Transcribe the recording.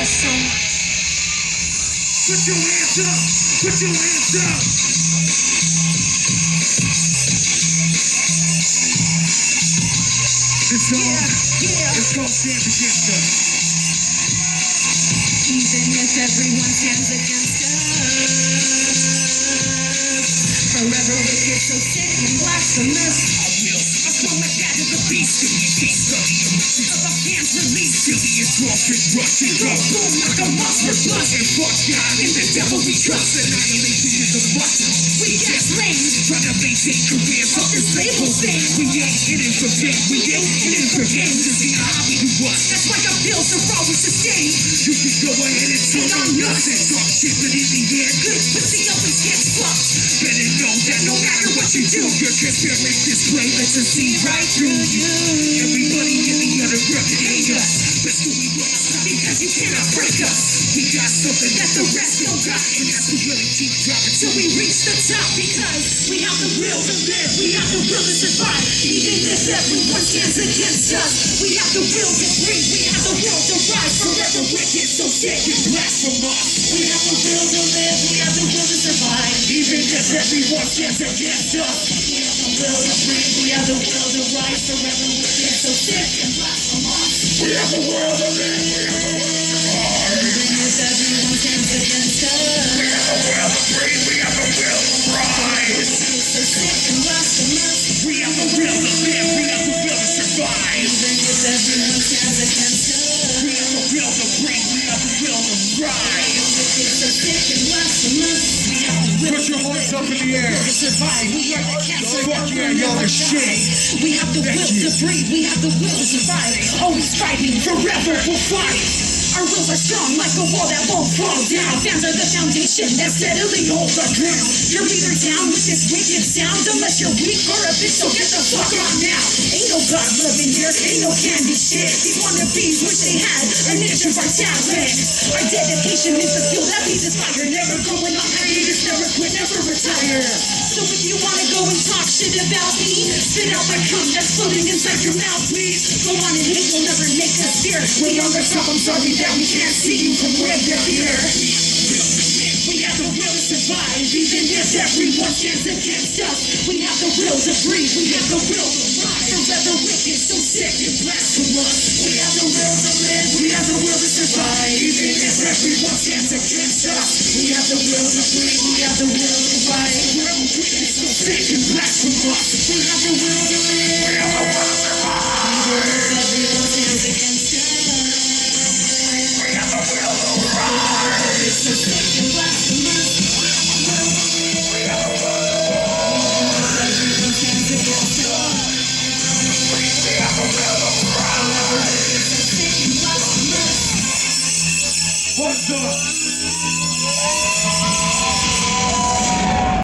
So put your hands up. Put your hands up. This song is called Stand Against Us. Even if everyone stands against us, forever wicked, so sick and blasphemous. I swung my dad to the beast, till he taste of the emotions of our hands released, till the exhaustion rushing, go boom like a monster bust and fuck God and the devil we trust. Annihilation is a must. We get slaves, trying to maintain careers off this label thing. We ain't in it for pain, we ain't in it for gain. This ain't a hobby to us. That's why our bills are always the same. You can go ahead and turn on us and talk shit, but in the end, Good pussy always gets fucked. better know that no matter what you do, your transparent display lets us see right through you. Everybody in the underground can hate us, but still we will not stop because you cannot break us. We got something that the rest don't got, and that's what really keep dropping till we reach the top. Because we have the will to live, we have the will to survive. Even if everyone stands against us, we have the will to breathe, we have the will to rise. Forever wicked, so sick and blasphemous. We have the will to live, we have the will to survive. Even if everyone stands against us, We have the will to breathe, we have the will to rise. Forever wicked, so sick and blasphemous. we have the world to live, we have the world to survive. Even if everyone stands against us, We have the will to breathe, we have the will to rise. so sick and blasphemous. We have the will to live, we have the will to survive. Even if everyone stands against us, We have the will to breathe, we have the will to rise. so sick and blasphemous. We have the will Put your voice up in the air. to survive. We are the cancer. Fuck yeah, y'all are shit. We have the will to breathe. We have the will to survive. Always fighting, forever we'll fight. Our wills are strong like a wall that won't fall down. Fans are the foundation that steadily holds our ground. You're either down with this wicked sound, unless you're weak or a bitch, so get the fuck on now. Ain't no God loving here, ain't no candy shit. These wannabes wish they had an inch of our talent. Our dedication is the fuel that feeds this fire. Never going on hiatus, never quit, never retire. So if you wanna go and talk shit about me, spit out the cum that's floating inside your mouth, please. Go on and hate, you'll never make us fear. We on the top, I'm sorry that we can't see you from where you're here. We have the will to survive, even if everyone stands against us. We have the will to breathe, we have the will to rise. Forever wicked, so sick and blasphemous. We have the will to live, we have the will to survive. Even if everyone stands against us, We have the will to breathe, we have the will to rise. we're wicked, so sick and blasphemous. We have the will to live. We have the will to survive. Even if everyone stands against us. We have the will to rise. So sick and blasphemous. We have the will to Everyone stands against us. We have the will to rise. So sick and blasphemous. What's up?